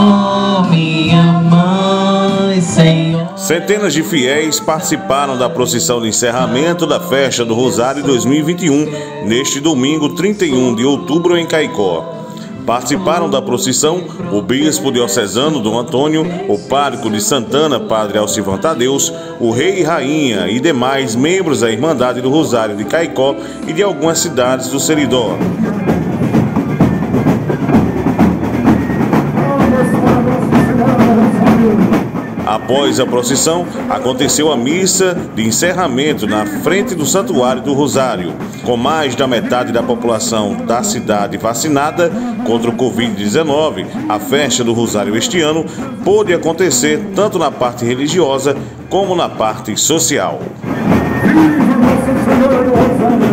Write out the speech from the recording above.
Ó minha mãe, Senhor. Centenas de fiéis participaram da procissão de encerramento da Festa do Rosário 2021, neste domingo 31 de outubro em Caicó. Participaram da procissão o bispo diocesano Dom Antônio, o pároco de Santana, padre Alcivan Tadeus, o rei e rainha e demais membros da Irmandade do Rosário de Caicó e de algumas cidades do Seridó. Após a procissão, aconteceu a missa de encerramento na frente do Santuário do Rosário. Com mais da metade da população da cidade vacinada contra o Covid-19, a Festa do Rosário este ano pôde acontecer tanto na parte religiosa como na parte social. Viva Nossa Senhora do Rosário!